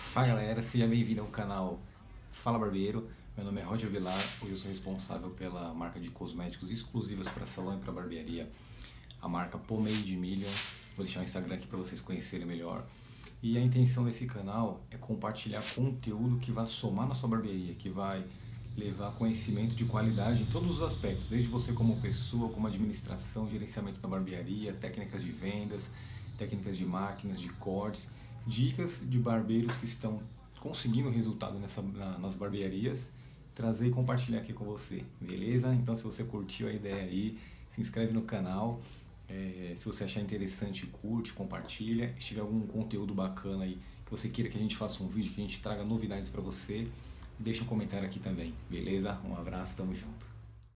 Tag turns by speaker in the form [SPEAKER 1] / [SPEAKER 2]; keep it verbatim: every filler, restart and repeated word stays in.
[SPEAKER 1] Fala galera, seja bem-vindo ao canal Fala Barbeiro. Meu nome é Roger Vilar, hoje eu sou responsável pela marca de cosméticos exclusivas para salão e para barbearia, a marca Pomade Million. Vou deixar o Instagram aqui para vocês conhecerem melhor. E a intenção desse canal é compartilhar conteúdo que vai somar na sua barbearia, que vai levar conhecimento de qualidade em todos os aspectos, desde você como pessoa, como administração, gerenciamento da barbearia, técnicas de vendas, técnicas de máquinas, de cortes, dicas de barbeiros que estão conseguindo resultado nessa, na, nas barbearias, trazer e compartilhar aqui com você, beleza? Então se você curtiu a ideia aí, se inscreve no canal, é, se você achar interessante, curte, compartilha. Se tiver algum conteúdo bacana aí que você queira que a gente faça um vídeo, que a gente traga novidades para você, deixa um comentário aqui também, beleza? Um abraço, tamo junto.